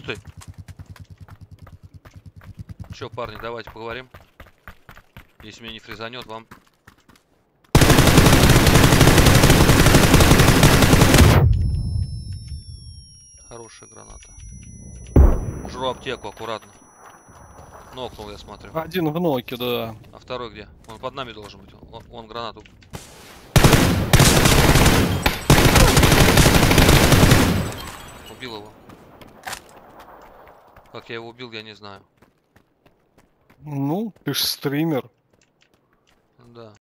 стой. Че, парни, давайте поговорим. Если меня не фрезанет, вам... Хорошая граната. Жру аптеку, аккуратно. Нокнул, я смотрю. Один в ноке, да. А второй где? Он под нами должен быть. Он гранату. Убил его. Как я его убил, я не знаю. Ну, ты ж стример. Да.